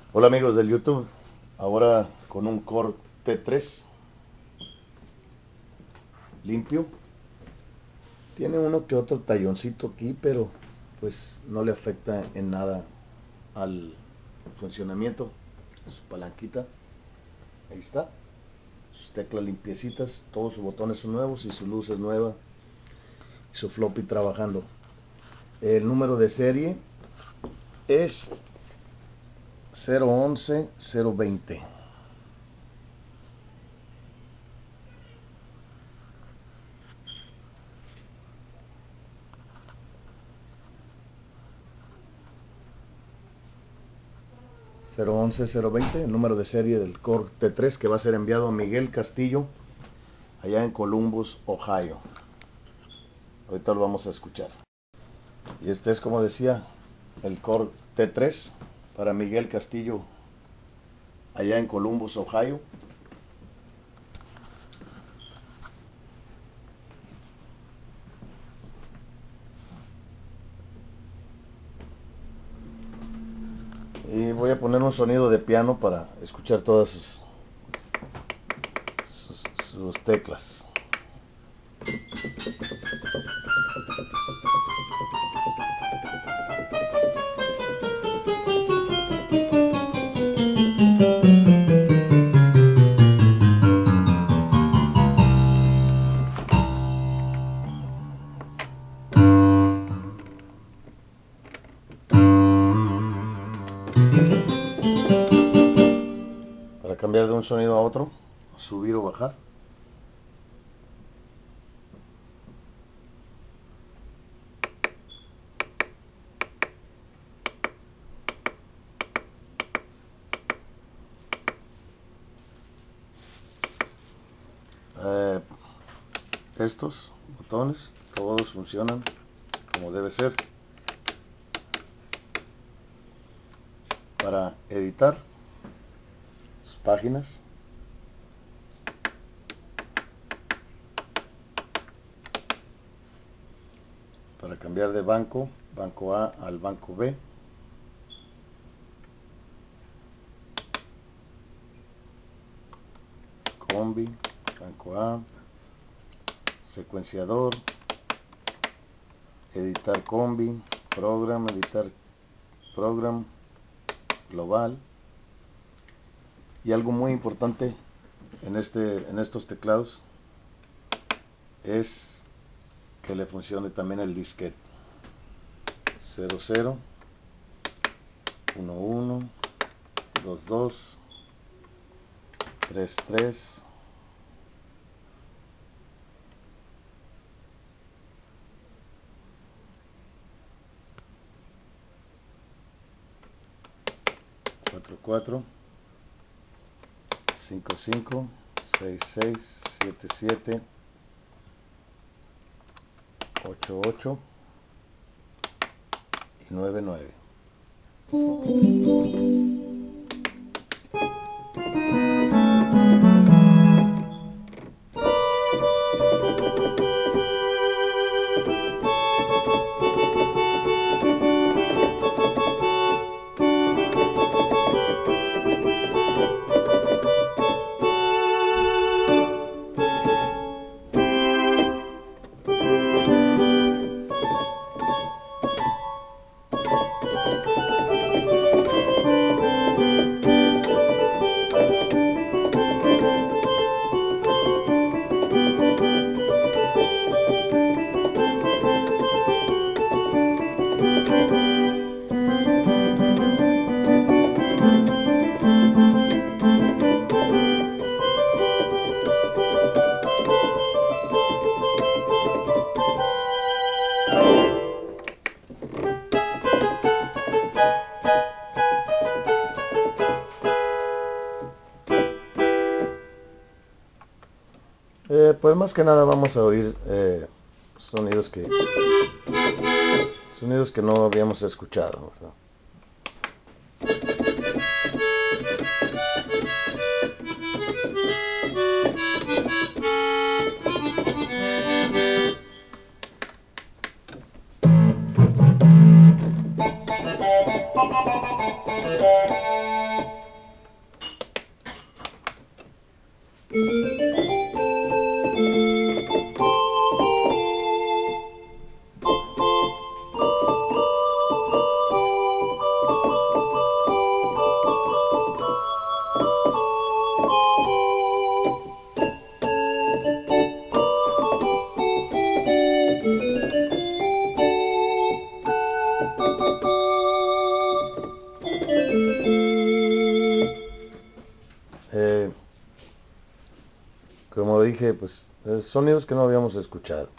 Hola amigos del YouTube, ahora con un Core T3 limpio. Tiene uno que otro talloncito aquí, pero pues no le afecta en nada al funcionamiento. Su palanquita, ahí está, sus teclas limpiecitas, todos sus botones son nuevos y su luz es nueva, y su floppy trabajando. El número de serie es 011-020. El número de serie del Core T3 que va a ser enviado a Miguel Castillo allá en Columbus, Ohio. Ahorita lo vamos a escuchar. Y este es, como decía, el Core T3 para Miguel Castillo allá en Columbus, Ohio. Y voy a poner un sonido de piano para escuchar todas sus teclas. Para cambiar de un sonido a otro, subir o bajar. Estos botones todos funcionan como debe ser. Para editar sus páginas, para cambiar de banco A al banco B, combi, banco A, secuenciador, editar combi, program, editar program, global. Y algo muy importante en estos teclados es que le funcione también el disquete. 00, 11, 22, 33, 44, 55, 66, 77, 88 y 99. Pues más que nada vamos a oír sonidos que no habíamos escuchado, ¿verdad? que pues sonidos que no habíamos escuchado.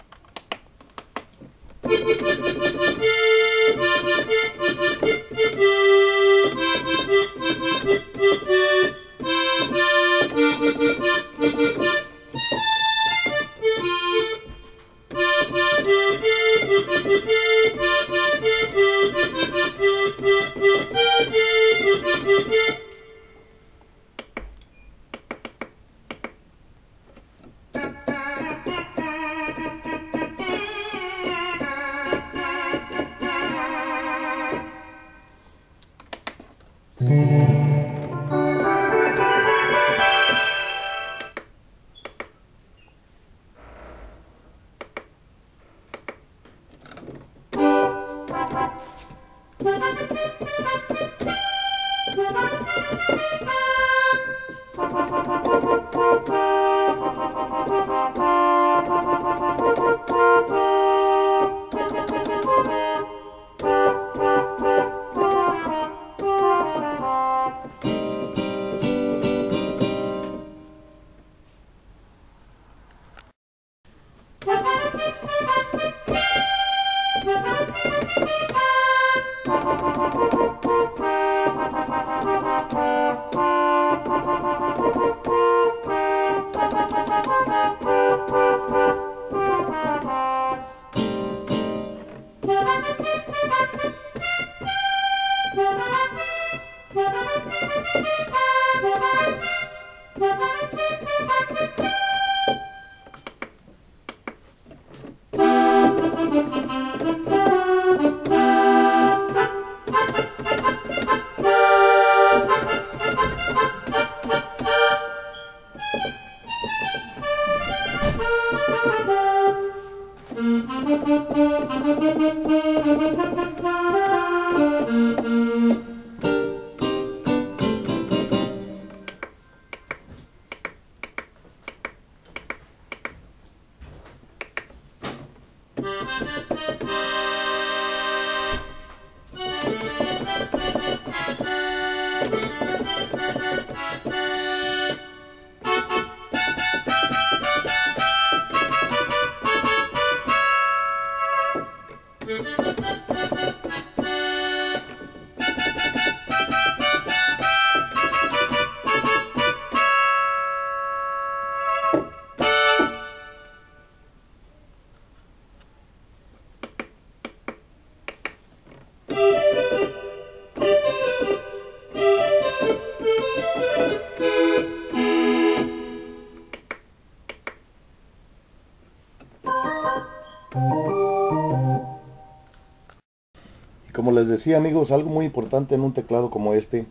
Como les decía, amigos, algo muy importante en un teclado como este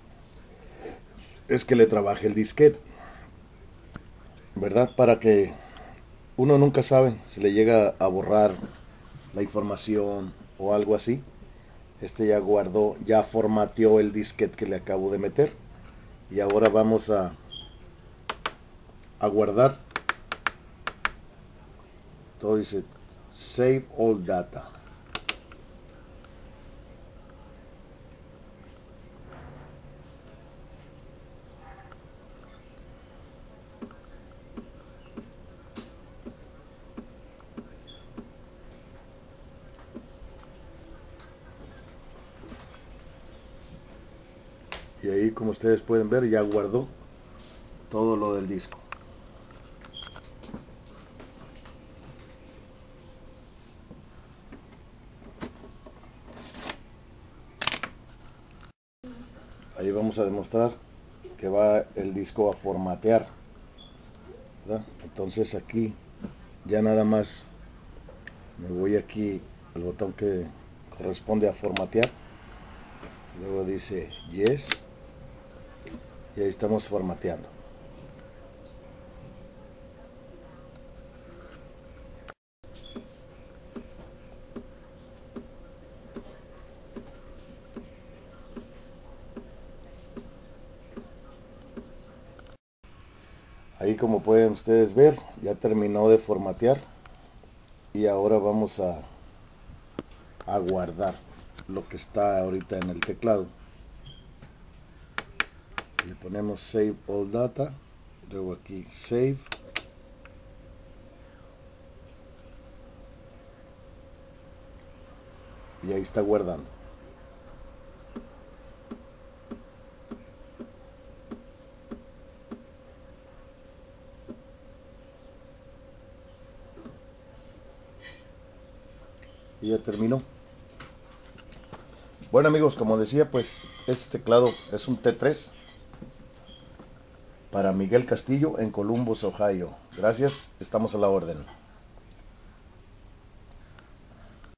es que le trabaje el disquete, ¿verdad? Para que uno nunca sabe si le llega a borrar la información o algo así. Este ya guardó, ya formateó el disquete que le acabo de meter. Y ahora vamos a guardar. Todo dice Save All Data. Y ahí, como ustedes pueden ver, ya guardó todo lo del disco. Ahí vamos a demostrar que va el disco a formatear, ¿verdad? Entonces aquí ya nada más me voy aquí al botón que corresponde a formatear. Luego dice Yes. Y ahí estamos formateando. Ahí, como pueden ustedes ver, ya terminó de formatear. Y ahora vamos a guardar lo que está ahorita en el teclado. Le ponemos Save All Data. Luego aquí Save. y ahí está guardando. Y ya terminó. Bueno amigos, como decía, pues este teclado es un T3 para Miguel Castillo en Columbus, Ohio. Gracias, estamos a la orden.